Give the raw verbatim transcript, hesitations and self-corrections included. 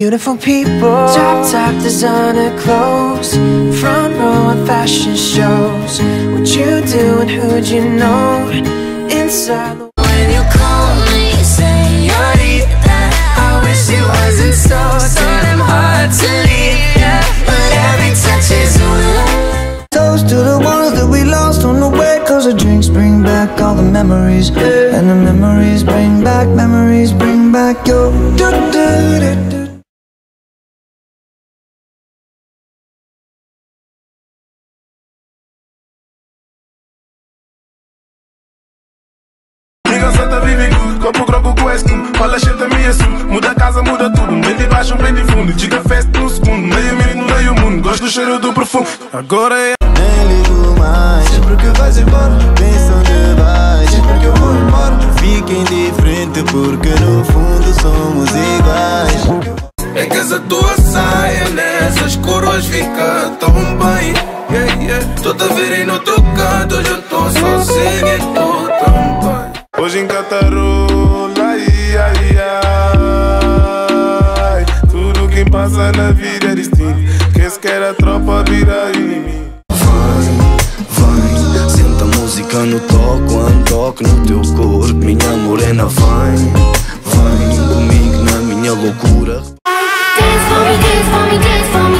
Beautiful people, top, top designer clothes, front row at fashion shows. What you do and who'd you know? Inside the when you call me señorita, I wish it wasn't so, so damn hard to leave, yeah. But every touch is one. Toast to the ones that we lost on the way, cause the drinks bring back all the memories, and the memories bring back, memories bring back your do do do do. Santa vive good, copo croco com este. Fala gente me assume, muda a casa, muda tudo. Bem de baixo, bem de fundo, diga festa no segundo. Meio menino, meio mundo, gosto do cheiro do perfume. Agora é nem ligo mais, sempre que vais embora, pensa onde vais, sempre que eu vou embora, fiquem de frente porque no fundo somos iguais. é que essa tua saia nessas curvas fica tão bem, yeah, yeah. Tô-te a ver em outro canto, hoje eu tô sozinho e tô tão bem. Hoje em Catarola, ia, ia, tudo que passa na vida é destino. Quem se quer a tropa vira inimigo. Vem, vem, senta a música no toque, quando toque no teu corpo, minha morena. Vem, vem comigo na minha loucura. Dance for me, dance for me, dance for me.